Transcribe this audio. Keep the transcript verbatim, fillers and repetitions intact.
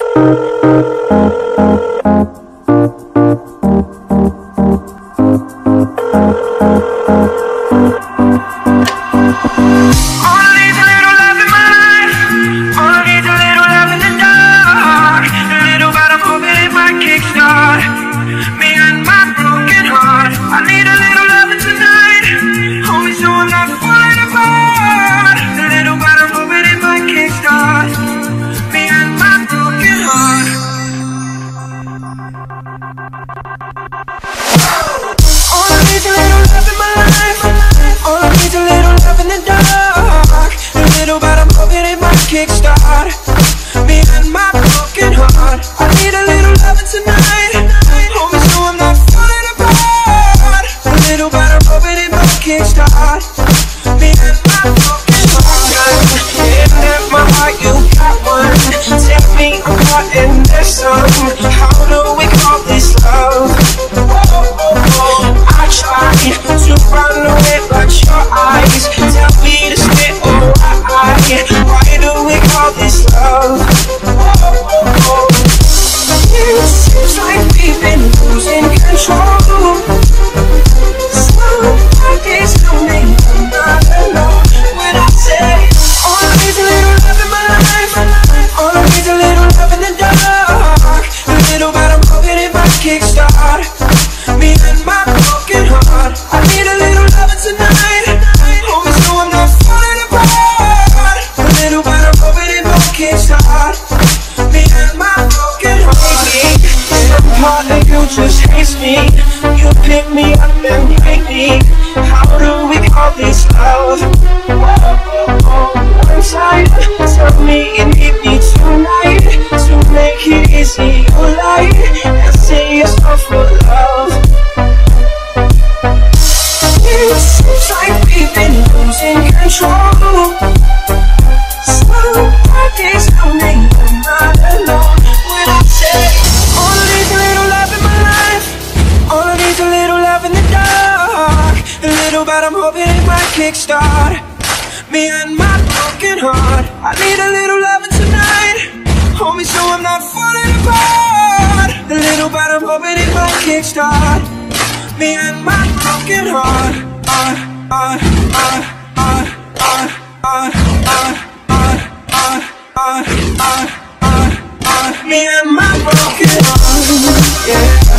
Kickstart me and my broken heart. I need a little loving tonight, homie, so I'm not falling apart. A little bit of rubbing in my kickstart me and my broken heart. And at my heart you got one. Tell me I'm caught in this song. How do we call this love? Oh, oh, oh. I tried to run away but your eyes tell me to stay alright. Why do we call this love? Oh, oh, oh. It seems like we've been losing control. Slow like it's coming, I'm not alone. When I say all I need's a little love in my life, all I need's a little love in the dark. A little bit of broken in my kickstart me and my broken heart. I need a little loving tonight, homie, so I'm not falling apart. A little bit of rubbing in my kickstart me and my broken heart. Some part of you just hates me. You pick me up and break me. How do we call this love? Oh, oh, oh. One side, tell me you need me tonight to make it easy. You lie and say it's all for love. It seems like we've been losing control. Slow like it's coming, I'm not alone. When I say all I need's a little love in my life, all I need's a little love in the dark. A little bit I'm hoping it might kickstart me and my broken heart. I need a little loving tonight, homie, so I'm not falling apart. A little bit I'm hoping it might kickstart me and my broken heart. Uh, uh, uh, uh, uh, uh, uh, uh, uh, uh, uh, uh, uh, me and my broken heart, yeah.